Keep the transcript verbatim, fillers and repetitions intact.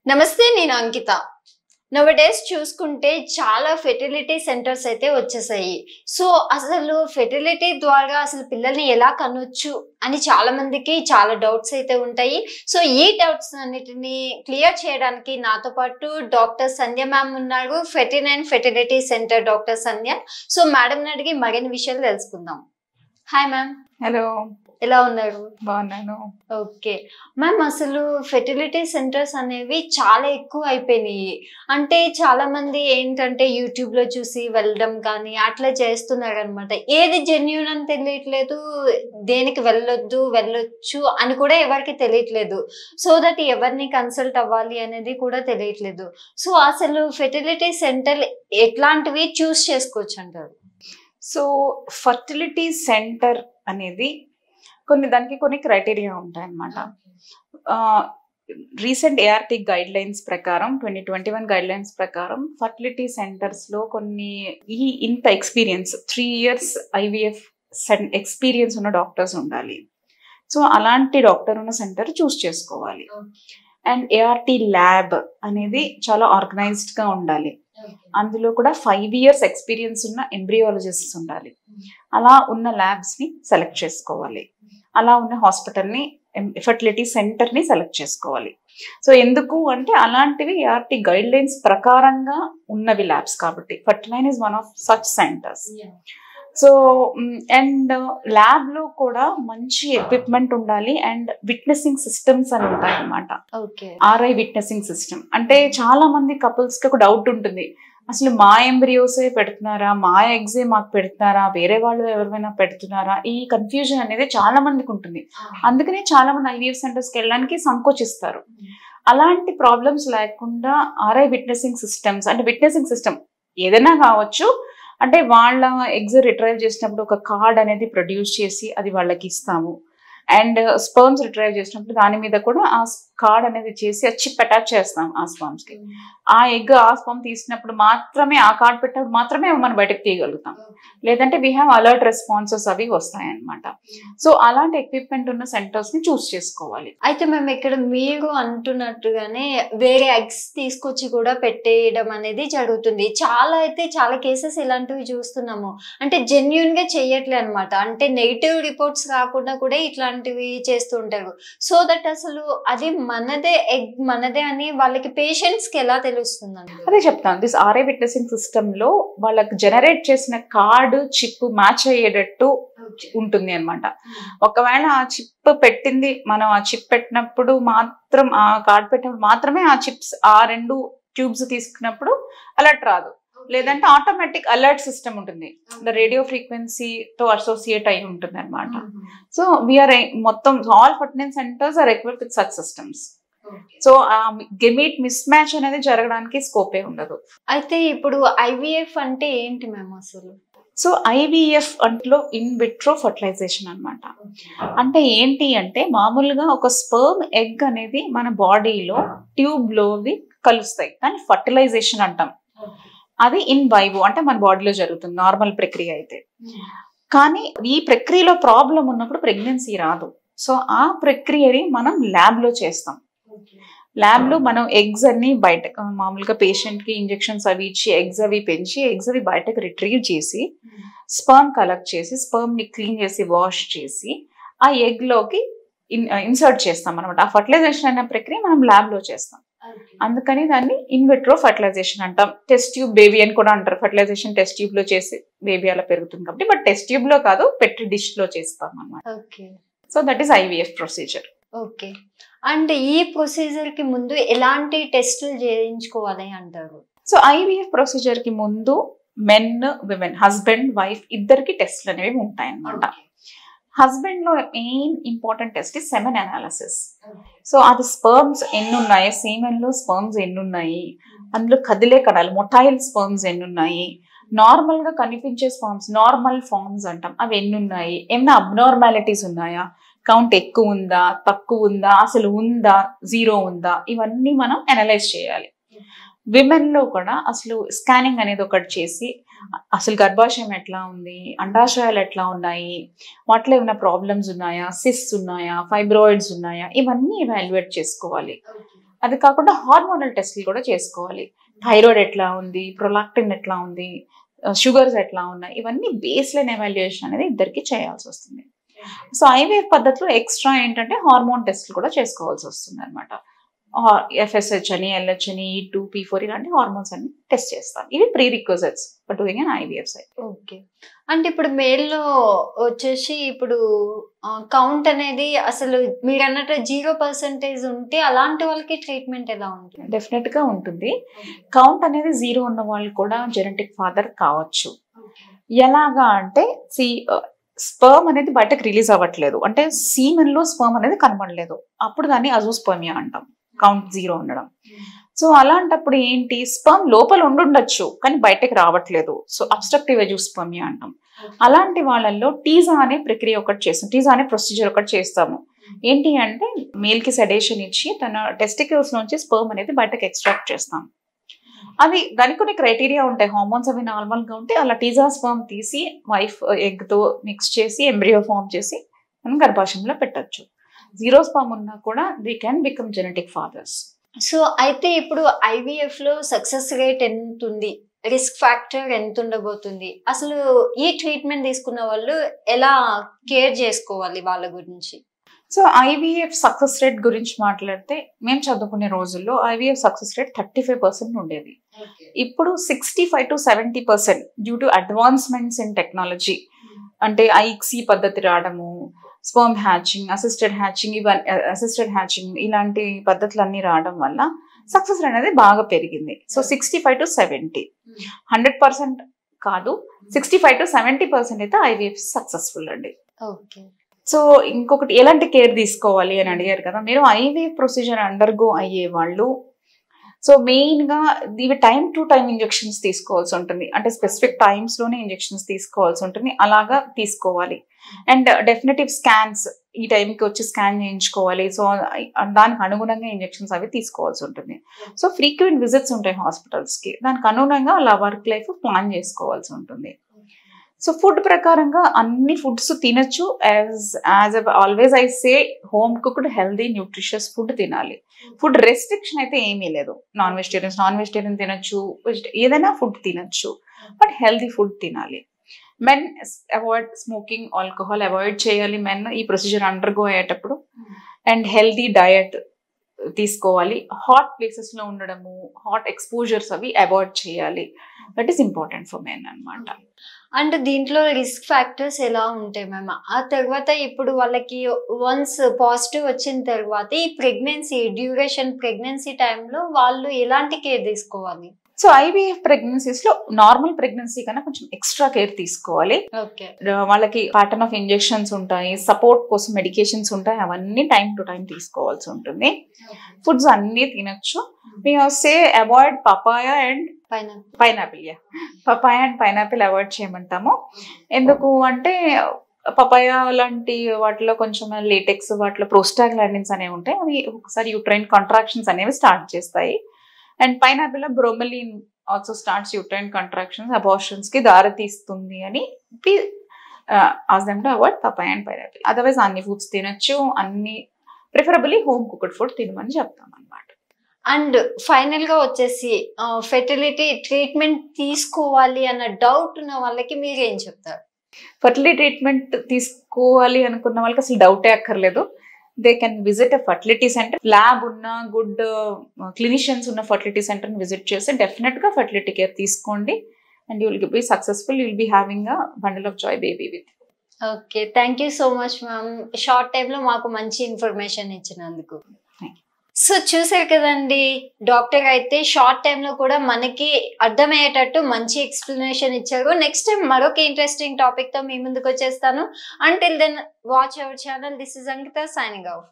నమస్తే, నేను అంకిత. నవడేస్ చూసుకుంటే చాలా ఫెర్టిలిటీ సెంటర్స్ అయితే వచ్చేసాయి. సో అసలు ఫెర్టిలిటీ ద్వారా అసలు పిల్లల్ని ఎలా కనొచ్చు అని చాలా మందికి చాలా డౌట్స్ అయితే ఉంటాయి. సో ఈ డౌట్స్ అన్నిటిని క్లియర్ చేయడానికి నాతో పాటు డాక్టర్ సంధ్య మ్యామ్ ఉన్నారు. Ferty nine fertility centre doctor Sandhya. So madam అడిగి మరిన్ని విషయాలు తెలుసుకుందాం. Hi ma'am. హలో, ఎలా ఉన్నారు? బాగున్నాను. ఓకే మ్యామ్, అసలు ఫెర్టిలిటీ సెంటర్స్ అనేవి చాలా ఎక్కువ అయిపోయినాయి. అంటే చాలా మంది ఏంటంటే యూట్యూబ్ లో చూసి వెళ్ళడం కానీ అట్లా చేస్తున్నారు అనమాట. ఏది జెన్యూన్ అని తెలియట్లేదు, దేనికి వెళ్ళొద్దు వెళ్ళొచ్చు అని కూడా ఎవరికి తెలియట్లేదు. సో దట్ ఎవరిని కన్సల్ట్ అవ్వాలి అనేది కూడా తెలియట్లేదు. సో అసలు ఫెర్టిలిటీ సెంటర్ ఎట్లాంటివి చూస్ చేసుకోవచ్చు అంటారు? సో ఫర్టిలిటీ సెంటర్ అనేది కొన్ని దానికి కొన్ని క్రైటీరియా ఉంటాయి అన్నమాట. రీసెంట్ ఏఆర్టీ గైడ్ లైన్స్ ప్రకారం twenty twenty one guidelines ప్రకారం ఫర్టిలిటీ సెంటర్స్ లో కొన్ని ఈ ఇంత experience three years IVF experience ఉన్న డాక్టర్స్ ఉండాలి. సో అలాంటి డాక్టర్ ఉన్న సెంటర్ చూస్ చేసుకోవాలి. అండ్ ఏఆర్టీ ల్యాబ్ అనేది చాలా ఆర్గనైజ్డ్ గా ఉండాలి. అందులో కూడా ఫైవ్ ఇయర్స్ ఎక్స్పీరియన్స్ ఉన్న ఎంబ్రియాలజిస్ట్ ఉండాలి. అలా ఉన్న ల్యాబ్స్ ని సెలెక్ట్ చేసుకోవాలి. అలా ఉన్న హాస్పిటల్ని ఫెర్టిలిటీ సెంటర్ ని సెలెక్ట్ చేసుకోవాలి. సో ఎందుకు అంటే అలాంటివి ఏఆర్టీ గైడ్ లైన్స్ ప్రకారంగా ఉన్నవి ల్యాబ్స్ కాబట్టి. Ferty nine is one of such centres. So and lab లో కూడా మంచి ఎక్విప్మెంట్ ఉండాలి. అండ్ విట్నెసింగ్ సిస్టమ్స్ అని ఉంటాయి అన్నమాట. ఆర్ఐ విట్నెసింగ్ సిస్టమ్ అంటే చాలా మంది కపుల్స్ కి ఒక డౌట్ ఉంటుంది, అసలు మా ఎంబ్రియోసే పెడుతున్నారా, మా ఎగ్జే మాకు పెడుతున్నారా, వేరే వాళ్ళు ఎవరైనా పెడుతున్నారా? ఈ కన్ఫ్యూజన్ అనేది చాలా మందికి ఉంటుంది. అందుకనే చాలా మంది ఐవీఎఫ్ సెంటర్స్కి వెళ్ళడానికి సంకోచిస్తారు. అలాంటి ప్రాబ్లమ్స్ లేకుండా ఆర్ఐ విట్నెసింగ్ సిస్టమ్స్ అంటే విట్నెసింగ్ సిస్టమ్ ఏదైనా కావచ్చు, అంటే వాళ్ళ ఎగ్స్ రిట్రైవ్ చేసినప్పుడు ఒక కార్డ్ అనేది ప్రొడ్యూస్ చేసి అది వాళ్ళకి ఇస్తాము. అండ్ స్పర్మ్స్ రిట్రైవ్ చేసినప్పుడు దాని మీద కూడా ఆ కార్డ్ అనేది చేసి ఆ చిప్ అటాచ్ చేస్తాం ఆ స్పర్మ్స్ కి. ఆ ఎగ్ ఆ స్పర్మ్ తీసినప్పుడు మాత్రమే ఆ కార్డ్ పెట్టినప్పుడు మాత్రమే మనం బయటకు తీయగలుగుతాం. లేదంటే వీ హ్యావ్ అలర్ట్ రెస్పాన్సెస్ అవి వస్తాయి అనమాట. సో అలాంటి ఎక్విప్మెంట్ ఉన్న సెంటర్స్ ని చూస్ చేసుకోవాలి. అయితే మేము ఇక్కడ మీరు అంటున్నట్టుగానే వేరే ఎగ్స్ తీసుకొచ్చి కూడా పెట్టేయడం అనేది జరుగుతుంది. చాలా అయితే చాలా కేసెస్ ఇలాంటివి చూస్తున్నాము. అంటే జెన్యున్ గా చెయ్యట్లే అనమాట. అంటే నెగిటివ్ రిపోర్ట్స్ కాకుండా కూడా ఇట్లాంటివి చేస్తూ ఉంటారు. సో దట్ అసలు అది మనదే ఎగ్ మనదే అని వాళ్ళకి పేషెంట్స్ కి ఎలా తెలుస్తుంది? అదే చెప్తాను. దిస్ ఆర్ఐ విట్నెసింగ్ సిస్టమ్ లో వాళ్ళకి జనరేట్ చేసిన కార్డు చిప్ మ్యాచ్ అయ్యేటట్టు ఉంటుంది అనమాట. ఒకవేళ ఆ చిప్ పెట్టింది మనం ఆ చిప్ పెట్టినప్పుడు మాత్రం ఆ కార్డ్ పెట్టినప్పుడు మాత్రమే ఆ చిప్స్ ఆ రెండు ట్యూబ్స్ తీసుకున్నప్పుడు అలర్ట్ రాదు. లేదంటే ఆటోమేటిక్ అలర్ట్ సిస్టమ్ ఉంటుంది, రేడియో ఫ్రీక్వెన్సీతో అసోసియేట్ అయి ఉంటుంది అనమాట. సో వీఆర్ మొత్తం all Ferty nine centres are equipped with such systems. So ఆ గెమేట్ మిస్ మ్యాచ్ అనేది జరగడానికి స్కోపే ఉండదు. అయితే ఇప్పుడు ఐవీఎఫ్ అంటే ఏంటి మ్యామ్ అసలు? సో ఐవీఎఫ్ అంట్లో ఇన్ విట్రో ఫర్టిలైజేషన్ అనమాట. అంటే ఏంటి అంటే మామూలుగా ఒక స్పర్మ్ ఎగ్ అనేది మన బాడీలో ట్యూబ్ లోవి కలుస్తాయి, కానీ ఫర్టిలైజేషన్ అంటాం. అది ఇన్ వైవో అంటే మన బాడీలో జరుగుతుంది నార్మల్ ప్రక్రియ అయితే. కానీ ఈ ప్రక్రియలో ప్రాబ్లం ఉన్నప్పుడు ప్రెగ్నెన్సీ రాదు. సో ఆ ప్రక్రియని మనం ల్యాబ్ లో చేస్తాం. ల్యాబ్ లో మనం ఎగ్స్ అన్ని బయట మామూలుగా పేషెంట్ కి ఇంజెక్షన్స్ అవి ఇచ్చి ఎగ్స్ అవి పెంచి ఎగ్స్ అవి బయటకు రిట్రీవ్ చేసి స్పర్మ్ కలెక్ట్ చేసి స్పర్మ్ ని క్లీన్ చేసి వాష్ చేసి ఆ ఎగ్ లోకి ఇన్సర్ట్ చేస్తాం అనమాట. ఆ ఫర్టిలైజేషన్ అనే ప్రక్రియ మనం ల్యాబ్ లో చేస్తాం. అందుకని దాన్ని ఇన్ విట్రో ఫర్టిలైజేషన్ అంటాం. టెస్ట్ ట్యూబ్ బేబీ అని కూడా అంటారు. ఫర్టిలైజేషన్ టెస్ట్ ట్యూబ్ లో చేసి బేబీ అలా పెరుగుతుంది కాబట్టి, బట్ టెస్ట్ ట్యూబ్ లో కాదు, పెట్టి డిష్ లో చేస్తాం అనమాట. So that is IVF procedure. Okay. అంటే ఈ ప్రొసీజర్ కి ముందు ఎలాంటి టెస్టులు చేయించుకోవాలి అంటారు? సో ఐవీఎఫ్ ప్రొసీజర్ కి ముందు మెన్ విమెన్ హస్బెండ్ వైఫ్ ఇద్దరికి టెస్ట్లు అనేవి ఉంటాయి అన్నమాట. హస్బెండ్ లో main important test is semen analysis. So అది స్పర్మ్స్ ఎన్ని ఉన్నాయి, సీమెన్ లో స్పర్మ్స్ ఎన్ని ఉన్నాయి, అందులో కదిలే కణాలు మొటైల్ స్పర్మ్స్ ఎన్ని ఉన్నాయి, నార్మల్ గా కనిపించే స్పర్మ్స్ నార్మల్ ఫార్మ్స్ అంటాం అవి ఎన్ని ఉన్నాయి, ఏమైనా అబ్నార్మాలిటీస్ ఉన్నాయా, కౌంట్ ఎక్కువ ఉందా తక్కువ ఉందా, అసలు ఉందా జీరో ఉందా, ఇవన్నీ మనం అనలైజ్ చేయాలి. విమెన్ లో కూడా అసలు స్కానింగ్ అనేది ఒకటి చేసి అసలు గర్భాశయం ఎట్లా ఉంది, అండాశయాలు ఎట్లా ఉన్నాయి, వాటిలో ఏమైనా ప్రాబ్లమ్స్ ఉన్నాయా, సిస్ ఉన్నాయా, ఫైబ్రాయిడ్స్ ఉన్నాయా, ఇవన్నీ ఎవాల్యుయేట్ చేసుకోవాలి. అది కాకుండా హార్మోనల్ టెస్ట్లు కూడా చేసుకోవాలి. థైరాయిడ్ ఎట్లా ఉంది, ప్రొలాక్టిన్ ఎట్లా ఉంది, షుగర్స్ ఎట్లా ఉన్నాయి, ఇవన్నీ బేస్ లైన్ ఎవాల్యుయేషన్ అనేది ఇద్దరికి చేయాల్సి వస్తుంది. సో ఐవీఎఫ్ పద్ధతిలో ఎక్స్ట్రా ఏంటంటే హార్మోన్ టెస్ట్లు కూడా చేసుకోవాల్సి వస్తుంది అనమాట. ఎఫ్ఎస్హెచ్ అని, ఎల్హెచ్ అని, ఈ టూ పీ ఫోర్ ఇలాంటి హార్మోన్స్ అన్ని టెస్ట్ చేస్తాం. ఇవి prerequisites for doing an IVF side. Okay. అంటే ఇప్పుడు మేల్లో వచ్చేసి ఇప్పుడు కౌంట్ అనేది అసలు మీరు అన్నట్టు జీరో పర్సెంటేజ్ ఉంటే అలాంటి వాళ్ళకి ట్రీట్మెంట్ ఎలా ఉంటుంది? డెఫినెట్ గా ఉంటుంది. కౌంట్ అనేది జీరో ఉన్న వాళ్ళు కూడా జెనెటిక్ ఫాదర్ కావచ్చు. ఎలాగా అంటే సి స్పర్మ్ అనేది బయటకు రిలీజ్ అవ్వట్లేదు, అంటే సీమెన్ లో స్పర్మ్ అనేది కనబడలేదు, అప్పుడు దాన్ని అజూస్పర్మియా అంటాం, కౌంట్ జీరో ఉండడం. సో అలాంటప్పుడు ఏంటి, స్పర్మ్ లోపల ఉండుండొచ్చు కానీ బయటకు రావట్లేదు, సో అబ్స్ట్రక్టివ్ అజూస్పర్మియా అంటాం. అలాంటి వాళ్ళల్లో టీజా అనే ప్రక్రియ ఒకటి చేస్తాం, టీజా అనే ప్రొసీజర్ ఒకటి చేస్తాము. ఏంటి అంటే మేల్ కి సెడేషన్ ఇచ్చి తన టెస్టికల్స్ నుంచి స్పర్మ్ అనేది బయటకు ఎక్స్ట్రాక్ట్ చేస్తాం. అవి దానికి కొన్ని క్రైటీరియా ఉంటాయి, హార్మోన్స్ అవి నార్మల్ గా ఉంటే అలా టీజా స్పర్మ్ తీసి వైఫ్ ఎగ్ తో మిక్స్ చేసి ఎంబ్రియో ఫార్మ్ చేసి మనం గర్భాశయంలో పెట్టచ్చు. జీరో స్పర్మ్ ఉన్నా కూడా they can become genetic fathers. So అయితే ఇప్పుడు ఐవీఎఫ్ లో సక్సెస్ రేట్ ఎంత ఉంది, రిస్క్ ఫ్యాక్టర్ ఎంత ఉండబోతుంది, అసలు ఈ ట్రీట్మెంట్ తీసుకున్న వాళ్ళు ఎలా కేర్ చేసుకోవాలి వాళ్ళ గురించి? సో ఐవీఎఫ్ సక్సెస్ రేట్ గురించి మాట్లాడితే మేము చదువుకునే రోజుల్లో IVF success rate thirty five percent ఉండేది. ఇప్పుడు sixty five to seventy percent due to advancements in technology, అంటే ఐక్సీ పద్ధతి రావడము, స్పర్మ్ హ్యాచింగ్, అసిస్టెడ్ హ్యాచింగ్, ఇవన్నీ అసిస్టెడ్ హ్యాచింగ్ ఇలాంటి పద్ధతులన్నీ రావడం వల్ల సక్సెస్ రేట్ అనేది బాగా పెరిగింది. So sixty five to seventy hundred percent కాదు, sixty five to seventy percent అయితే ఐవీఎఫ్ సక్సెస్ఫుల్ అండి. ఓకే. సో ఇంకొకటి ఎలాంటి కేర్ తీసుకోవాలి అని అడిగారు కదా మీరు. ఐవీఎఫ్ ప్రొసీజర్ అండర్గో అయ్యే వాళ్ళు సో మెయిన్ గా ఇవి టైం టు టైం ఇంజెక్షన్స్ తీసుకోవాల్సి ఉంటుంది, అంటే స్పెసిఫిక్ టైమ్స్ లోనే ఇంజెక్షన్స్ తీసుకోవాల్సి ఉంటుంది, అలాగా తీసుకోవాలి. అండ్ డెఫినెటివ్ స్కాన్స్ ఈ టైంకి వచ్చి స్కాన్ చేయించుకోవాలి. సో దానికి అనుగుణంగా ఇంజెక్షన్స్ అవి తీసుకోవాల్సి ఉంటుంది. సో ఫ్రీక్వెంట్ విజిట్స్ ఉంటాయి హాస్పిటల్స్ కి, దానికి అనుగుణంగా అలా వర్క్ లైఫ్ ప్లాన్ చేసుకోవాల్సి ఉంటుంది. సో ఫుడ్ ప్రకారంగా అన్ని ఫుడ్స్ తినచ్చు. As as always I say home cooked healthy nutritious food తినాలి. ఫుడ్ రెస్ట్రిక్షన్ అయితే ఏమీ లేదు. నాన్ వెజిటేరియన్స్ నాన్ వెజిటేరియన్ తినచ్చు, ఏదైనా ఫుడ్ తినచ్చు, బట్ హెల్దీ ఫుడ్ తినాలి. Men avoid smoking, alcohol avoid చేయాలి మెన్ ఈ ప్రొసీజర్ అండర్గో అయ్యేటప్పుడు. అండ్ హెల్దీ డయట్ తీసుకోవాలి. హాట్ ప్లేసెస్ లో ఉండడము, హాట్ ఎక్స్పోజర్స్ అవి అవాయిడ్ చేయాలి. That is important for men అన్నమాట. అంటే దీంట్లో రిస్క్ ఫ్యాక్టర్స్ ఎలా ఉంటాయి మ్యామ్? ఆ తర్వాత ఇప్పుడు వాళ్ళకి వన్స్ పాజిటివ్ వచ్చిన తర్వాత ఈ ప్రెగ్నెన్సీ డ్యూరేషన్ ప్రెగ్నెన్సీ టైంలో వాళ్ళు ఎలాంటి కేర్ తీసుకోవాలి? సో ఐవీఎఫ్ ప్రెగ్నెన్సీస్ లో నార్మల్ ప్రెగ్నెన్సీ కన్నా కొంచెం ఎక్స్ట్రా కేర్ తీసుకోవాలి. వాళ్ళకి ప్యాటర్న్ ఆఫ్ ఇంజెక్షన్స్ ఉంటాయి, సపోర్ట్ కోసం మెడికేషన్స్ ఉంటాయి, అవన్నీ టైం టు టైం తీసుకోవాల్సి ఉంటుంది. ఫుడ్స్ అన్ని తినచ్చు. We say avoid papaya and pineapple. Yeah, papaya and pineapple avoid చేయమంటాము. ఎందుకు అంటే పపాయ లాంటి వాటిలో కొంచెం లేటెక్స్, వాటిలో ప్రోస్టాగ్లాండిన్స్ అనేవి ఉంటాయి, అవి ఒకసారి యూట్రైన్ కాంట్రాక్షన్స్ అనేవి స్టార్ట్ చేస్తాయి. అండ్ పైనాపిల్ లో bromelain also starts uterine contractions, abortions కి దారి తీస్తుంది అని ask them to avoid papaya and pineapple. Otherwise అన్ని ఫుడ్స్ తినచ్చు, అన్ని ప్రిఫరబుల్లీ హోమ్ కుక్డ్ ఫుడ్ తినమని చెప్తాం అనమాట. అండ్ ఫైనల్ గా వచ్చేసి ఫెర్టిలిటీ ట్రీట్మెంట్ తీసుకోవాలి అన్న డౌట్ ఉన్న వాళ్ళకి మీరు ఏం చెప్తారు? ఫర్టిలిటీ ట్రీట్మెంట్ తీసుకోవాలి అనుకున్న వాళ్ళకి అసలు డౌటే అక్కర్లేదు. They can visit a fertility centre. Lab ఉన్న గుడ్ క్లినిషియన్స్ ఉన్న ఫర్టిలిటీ సెంటర్ ని విజిట్ చేసి డెఫినెట్ గా ఫర్టిలిటీ కేర్ తీసుకోండి. And you will be successful, you will be having a bundle of joy baby with. Okay, thank you so much ma'am, short time లో మాకు మంచి information ఇచ్చినందుకు. So చూసారు కదండి, డాక్టర్ అయితే షార్ట్ టైమ్ లో కూడా మనకి అర్థమయ్యేటట్టు మంచి ఎక్స్ప్లెనేషన్ ఇచ్చారు. నెక్స్ట్ టైం మరొక ఇంట్రెస్టింగ్ టాపిక్ తో మీ ముందుకు వచ్చేస్తాను. Until then watch our channel. This is Ankita signing of.